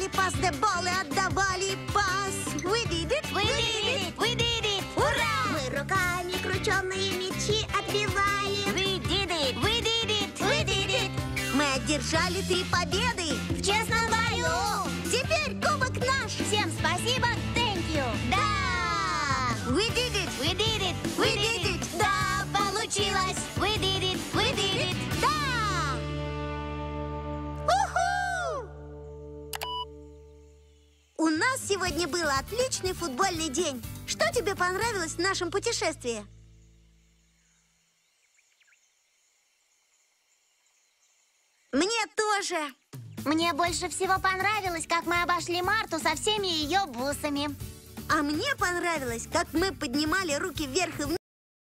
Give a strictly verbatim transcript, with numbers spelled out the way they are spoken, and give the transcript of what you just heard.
pass the ball и отдавали пас. We did it, We did it! We did it! Ура! Мы руками крученые мячи отбивали. We did it! We did it! We did it! Мы одержали три победы. В честном бою! Теперь кубок наш. Всем спасибо! Thank you! Да! We did it. We did it! We did it. Да, получилось! We did it! We did it! Да! Уху! У нас сегодня был отличный футбольный день. Что тебе понравилось в нашем путешествии? Мне тоже. Мне больше всего понравилось, как мы обошли Марту со всеми ее бусами. А мне понравилось, как мы поднимали руки вверх и вниз